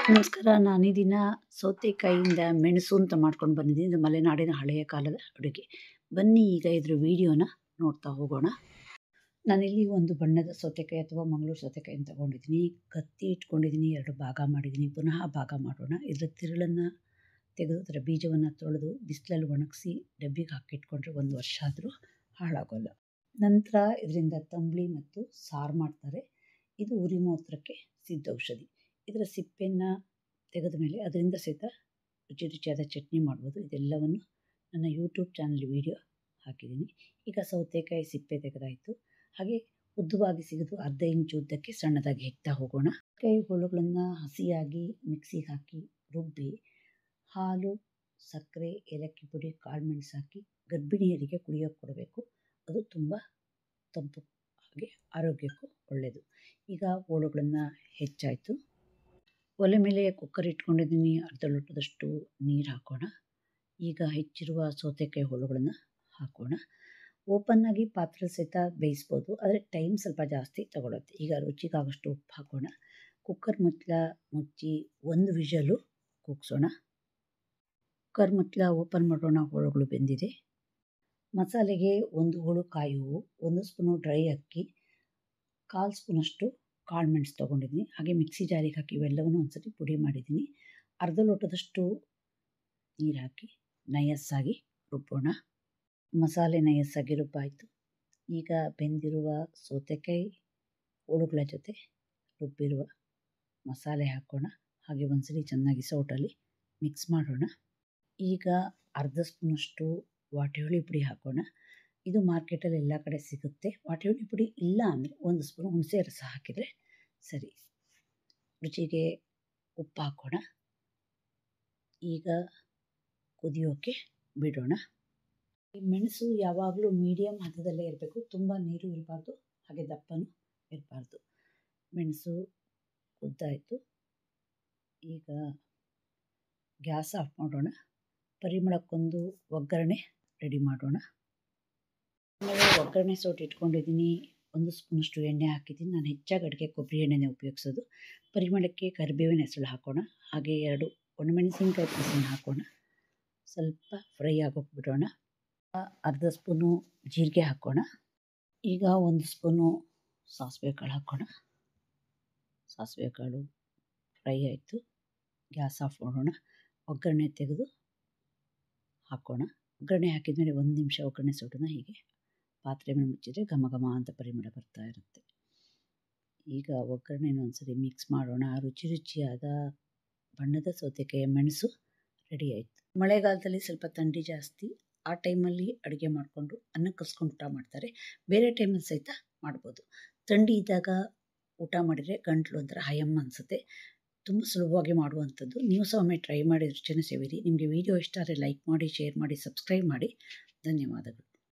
ನಮಸ್ಕಾರ. ನಾನು ಈ ದಿನ ಸೌತೆಕಾಯಿಯಿಂದ ಮೆಣಸು ಅಂತ ಮಾಡ್ಕೊಂಡು ಬಂದಿದ್ದೀನಿ. ಇದು ಮಲೆನಾಡಿನ ಹಳೆಯ ಕಾಲದ ಅಡುಗೆ. ಬನ್ನಿ ಈಗ ಇದ್ರ ವಿಡಿಯೋನ ನೋಡ್ತಾ ಹೋಗೋಣ. ನಾನಿಲ್ಲಿ ಒಂದು ಬಣ್ಣದ ಸೌತೆಕಾಯಿ ಅಥವಾ ಮಂಗಳೂರು ಸೌತೆಕಾಯಿನ ತೊಗೊಂಡಿದ್ದೀನಿ. ಕತ್ತಿ ಇಟ್ಕೊಂಡಿದ್ದೀನಿ, 2 ಭಾಗ ಮಾಡಿದ್ದೀನಿ. ಪುನಃ ಭಾಗ ಮಾಡೋಣ. ಇದರ ತಿರುಳನ್ನು ತೆಗೆದು ಅದರ ಬೀಜವನ್ನು ತೊಳೆದು ಬಿಸಿಲಲ್ಲಿ ಒಣಗಿಸಿ ಡಬ್ಬಿಗೆ ಹಾಕಿಟ್ಕೊಂಡ್ರೆ 1 ವರ್ಷ ಆದರೂ ಹಾಳಾಗೋಲ್ಲ. ನಂತರ ಇದರಿಂದ ತಂಬಳಿ ಮತ್ತು ಸಾರು ಮಾಡ್ತಾರೆ. ಇದು ಉರಿ ಮೂತ್ರಕ್ಕೆ ಸಿದ್ಧೌಷಧಿ. ಇದರ ಸಿಪ್ಪೆಯನ್ನು ತೆಗೆದ ಮೇಲೆ ಅದರಿಂದ ಸಹಿತ ರುಚಿಯಾದ ಚಟ್ನಿ ಮಾಡ್ಬೋದು. ಇದೆಲ್ಲವನ್ನು ನನ್ನ ಯೂಟ್ಯೂಬ್ ಚಾನಲ್ ವಿಡಿಯೋ ಹಾಕಿದ್ದೀನಿ. ಈಗ ಸೌತೆಕಾಯಿ ಸಿಪ್ಪೆ ತೆಗೆದಾಯಿತು. ಹಾಗೆ ಉದ್ದವಾಗಿ ಸಿಗದು 1/2 ಇಂಚು ಉದ್ದಕ್ಕೆ ಸಣ್ಣದಾಗಿ ಹೆಚ್ಚುತ್ತಾ ಹೋಗೋಣ. ಕೈ ಹೋಳುಗಳನ್ನು ಹಸಿಯಾಗಿ ಮಿಕ್ಸಿಗೆ ಹಾಕಿ ರುಬ್ಬಿ ಹಾಲು, ಸಕ್ಕರೆ, ಏಲಕ್ಕಿ ಪುಡಿ, ಕಾಳುಮೆಣಸು ಹಾಕಿ ಗರ್ಭಿಣಿಯರಿಗೆ ಕುಡಿಯೋಕ್ಕೆ ಕೊಡಬೇಕು. ಅದು ತುಂಬ ತಂಪು, ಹಾಗೆ ಆರೋಗ್ಯಕ್ಕೂ ಒಳ್ಳೆಯದು. ಈಗ ಹೋಳುಗಳನ್ನು ಹೆಚ್ಚಾಯಿತು. ಒಲೆ ಮೇಲೆ ಕುಕ್ಕರ್ ಇಟ್ಕೊಂಡಿದ್ದೀನಿ. 1/2 ಲೋಟದಷ್ಟು ನೀರು ಹಾಕೋಣ. ಈಗ ಹೆಚ್ಚಿರುವ ಸೌತೆಕಾಯಿ ಹೋಳುಗಳನ್ನು ಹಾಕೋಣ. ಓಪನ್ನಾಗಿ ಪಾತ್ರೆ ಸಹಿತ ಬೇಯಿಸ್ಬೋದು, ಆದರೆ ಟೈಮ್ ಸ್ವಲ್ಪ ಜಾಸ್ತಿ ತಗೊಳುತ್ತೆ. ಈಗ ರುಚಿಗಾಗಷ್ಟು ಉಪ್ಪು ಹಾಕೋಣ. ಕುಕ್ಕರ್ ಮುಚ್ಚಿ 1 ವಿಷಲು ಕೂಗಿಸೋಣ. ಕುಕ್ಕರ್ ಮುಚ್ಚಳ ಓಪನ್ ಮಾಡೋಣ. ಹೋಳುಗಳು ಬೆಂದಿದೆ. ಮಸಾಲೆಗೆ 1 ಹೋಳು ಕಾಯಿ ಹೂವು, 1 ಸ್ಪೂನು ಡ್ರೈ ಅಕ್ಕಿ, 1/4 ಸ್ಪೂನಷ್ಟು ಕಾಳುಮೆಣಸು ತೊಗೊಂಡಿದ್ದೀನಿ. ಹಾಗೆ ಮಿಕ್ಸಿ ಜಾರಿಗೆ ಹಾಕಿ ಇವೆಲ್ಲವನ್ನು ಒಂದ್ಸತಿ ಪುಡಿ ಮಾಡಿದ್ದೀನಿ. 1/2 ಲೋಟದಷ್ಟು ನೀರು ಹಾಕಿ ನಯಸ್ಸಾಗಿ ರುಬ್ಬೋಣ. ಮಸಾಲೆ ನಯಸ್ಸಾಗಿ ರುಬ್ಬಾಯಿತು. ಈಗ ಬೆಂದಿರುವ ಸೌತೆಕಾಯಿ ಹೋಳುಗಳ ಜೊತೆ ರುಬ್ಬಿರುವ ಮಸಾಲೆ ಹಾಕೋಣ. ಹಾಗೆ ಒಂದ್ಸಲಿ ಚೆನ್ನಾಗಿ ಸೌಟಲ್ಲಿ ಮಿಕ್ಸ್ ಮಾಡೋಣ. ಈಗ 1/2 ಸ್ಪೂನಷ್ಟು ವಾಟೆ ಪುಡಿ ಹಾಕೋಣ. ಇದು ಮಾರ್ಕೆಟಲ್ಲಿ ಎಲ್ಲ ಕಡೆ ಸಿಗುತ್ತೆ. ವಾಟೆ ಪುಡಿ ಇಲ್ಲ ಅಂದರೆ 1 ಸ್ಪೂನ್ ಹುಣಸೆ ರಸ ಹಾಕಿದರೆ ಸರಿ. ರುಚಿಗೆ ಉಪ್ಪು ಹಾಕೋಣ. ಈಗ ಕುದಿಯೋಕ್ಕೆ ಬಿಡೋಣ. ಈ ಮೆಣಸು ಯಾವಾಗಲೂ ಮೀಡಿಯಮ್ ಹದದಲ್ಲೇ ಇರಬೇಕು. ತುಂಬ ನೀರು ಇರಬಾರ್ದು, ಹಾಗೆ ದಪ್ಪನೂ ಇರಬಾರ್ದು. ಮೆಣಸು ಕುದ್ದಾಯಿತು. ಈಗ ಗ್ಯಾಸ್ ಆಫ್ ಮಾಡೋಣ. ಪರಿಮಳಕ್ಕೊಂದು ಒಗ್ಗರಣೆ ರೆಡಿ ಮಾಡೋಣ. ಆಮೇಲೆ ಒಗ್ಗರಣೆ ಸೌಟು ಇಟ್ಕೊಂಡಿದ್ದೀನಿ. 1 ಸ್ಪೂನಷ್ಟು ಎಣ್ಣೆ ಹಾಕಿದ್ದೀನಿ. ನಾನು ಹೆಚ್ಚಾಗಿ ಅಡುಗೆ ಕೊಬ್ಬರಿ ಎಣ್ಣೆನೇ ಉಪಯೋಗಿಸೋದು. ಪರಿಮಳಕ್ಕೆ ಕರಿಬೇವಿನ ಹೆಸರು ಹಾಕೋಣ. ಹಾಗೆ 2 ಒಣಮೆಣಸಿನ್ಕಾಯಿ ಪೀಸನ್ನು ಹಾಕೋಣ. ಸ್ವಲ್ಪ ಫ್ರೈ ಆಗೋಕೆ ಬಿಡೋಣ. 1/2 ಸ್ಪೂನು ಜೀರಿಗೆ ಹಾಕೋಣ. ಈಗ 1 ಸ್ಪೂನು ಸಾಸಿವೆ ಕಾಳು ಹಾಕೋಣ. ಸಾಸಿವೆ ಕಾಳು ಫ್ರೈ ಆಯಿತು. ಗ್ಯಾಸ್ ಆಫ್ ಮಾಡೋಣ. ಒಗ್ಗರಣೆ ತೆಗೆದು ಹಾಕೋಣ. ಒಗ್ಗರಣೆ ಹಾಕಿದ ಮೇಲೆ 1 ನಿಮಿಷ ಒಗ್ಗರಣೆ ಸೌಟನ್ನು ಹೀಗೆ ಪಾತ್ರೆ ಮೇಲೆ ಮುಚ್ಚಿದರೆ ಘಮ ಘಮ ಅಂತ ಪರಿಮಳ ಬರ್ತಾ ಇರುತ್ತೆ. ಈಗ ಒಗ್ಗರಣೆನ ಒಂದ್ಸರಿ ಮಿಕ್ಸ್ ಮಾಡೋಣ. ರುಚಿಯಾದ ಬಣ್ಣದ ಸೌತೆಕಾಯಿಯ ಮೆಣಸು ರೆಡಿ ಆಯಿತು. ಮಳೆಗಾಲದಲ್ಲಿ ಸ್ವಲ್ಪ ಥಂಡಿ ಜಾಸ್ತಿ. ಆ ಟೈಮಲ್ಲಿ ಅಡುಗೆ ಮಾಡಿಕೊಂಡು ಅನ್ನ ಕಲಿಸ್ಕೊಂಡು ಊಟ ಮಾಡ್ತಾರೆ. ಬೇರೆ ಟೈಮಲ್ಲಿ ಸಹಿತ ಮಾಡ್ಬೋದು. ಥಂಡಿ ಇದ್ದಾಗ ಊಟ ಮಾಡಿದರೆ ಗಂಟಲು ಒಂಥರ ಹಯಮ್ ಅನಿಸುತ್ತೆ. ತುಂಬ ಸುಲಭವಾಗಿ ಮಾಡುವಂಥದ್ದು. ನೀವು ಸಹ ಒಮ್ಮೆ ಟ್ರೈ ಮಾಡಿ ರುಚಿನ ಸೇವಿರಿ. ನಿಮಗೆ ವಿಡಿಯೋ ಇಷ್ಟ ಆದರೆ ಲೈಕ್ ಮಾಡಿ, ಶೇರ್ ಮಾಡಿ, ಸಬ್ಸ್ಕ್ರೈಬ್ ಮಾಡಿ. ಧನ್ಯವಾದಗಳು.